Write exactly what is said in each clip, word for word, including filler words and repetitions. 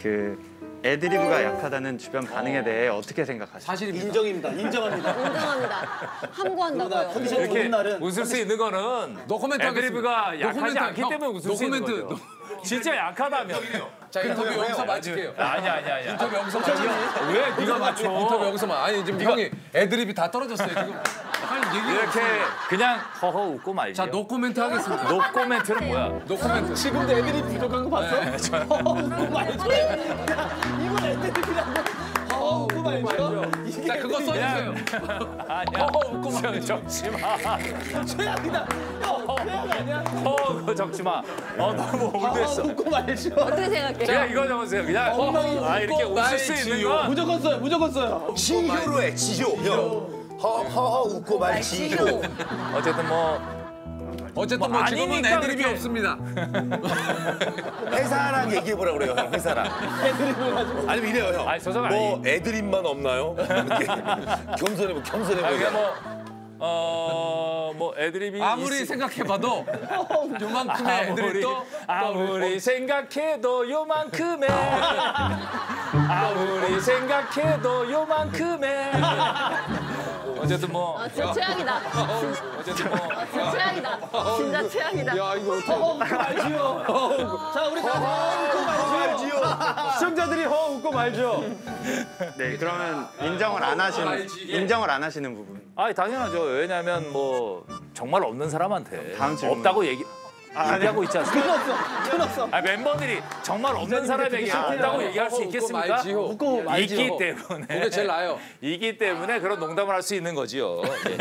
그 애드리브가 약하다는 주변 반응에 대해 어떻게 생각하세요? 사실입니다. 인정입니다. 인정합니다. 인정합니다. 함구한다고요. 컨디션 좋은 날은 웃을 수 있는 거는 노코멘트 애드리브가 하겠습니다. 약하지 노코멘트, 않기 형, 때문에 웃을 수 있는 노코멘트, 거죠. 진짜 약하다면. 자, 인터뷰 여기서 마칠게요. 아니야 아니야 아니야. 인터뷰 여기서 마칠게요. 왜 네가 맞춰? 인터뷰 여기서만. 아니 지금 형이 애드립이 다 떨어졌어요 지금. 빨리 얘기. 이렇게 그냥 허허 웃고 말지. 자, 노코멘트 하겠습니다. 노코멘트는 뭐야? 노코멘트. 지금도 애드립 부족한 거 봤어? 어, 그거 말죠. 이거 애드립이라고. 어, 그거 말죠. 자, 그거 써주세요. 아니야. 허허 웃고 말지. 적지 마. 최악이다. 어, 최악 아니야? 허 그거 적지 마. 어 너무 어, 올드했어. 웃고 말죠. 어떻게 생각해요? 그냥 이거 적으세요. 그냥 엉덩이 아 이렇게 웃고 웃을 수 나의 있는 지효. 건 무조건 써요. 무조건 써요. 지효로 해, 지효. 형. 허허허 웃고 말 지효. 어쨌든 뭐 어쨌든 뭐 뭐 지금은 아니니까 애드립이 그렇게- 없습니다. 회사랑 얘기해보라 그래요, 형, 회사랑. 애드립을 가지고. 아니면 이래요, 형. 아니, 소속 뭐 아니. 애드립만 없나요? 이렇게 겸손해, 아 겸손해. 그냥 뭐어뭐 애드립이 아무리 있- 생각해봐도 요만큼의 애드립도 아무리 생각해도 요만큼의 아무리 생각해도 요만큼의 어쨌든 뭐 아, 진짜 최악이다. 어쨌든 뭐 진짜 최악이다. 진짜 최악이다. 야 이거 어떻게 어, 웃고 말지요. 자, 우리 다시 어, 웃고 말지요. 시청자들이 허 웃고 말죠. 네, 그러면 인정을 안 하시는 인정을 안 하시는 부분. 아니 당연하죠. 왜냐하면 뭐 정말 없는 사람한테 다음 질문. 없다고 얘기 아, 얘기하고 있지 않습니까? 끊었어. 끊었어. 아, 멤버들이 정말 없는 사람에게 없다고 얘기할 수 웃고 있겠습니까? 말지요. 웃고 말지요. 있기 때문에 그게 제일 나아요. 이기 때문에 그런 농담을 할 수 있는 거지요. 예.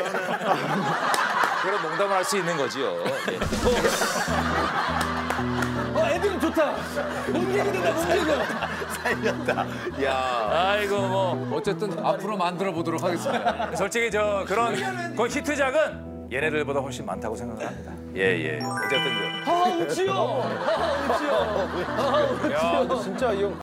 그런 농담을 할 수 있는 거지요. 예. 어, 애드립 좋다. 문제기 된다, 문제기. 살렸다. 야. 아이고 뭐 어쨌든 앞으로 만들어 보도록 하겠습니다. 솔직히 저 그런 그 히트작은 얘네들보다 훨씬 많다고 생각합니다. 예예. 어쨌든 허, 웃지요. 허, 웃지요. 야, 진짜 이 형.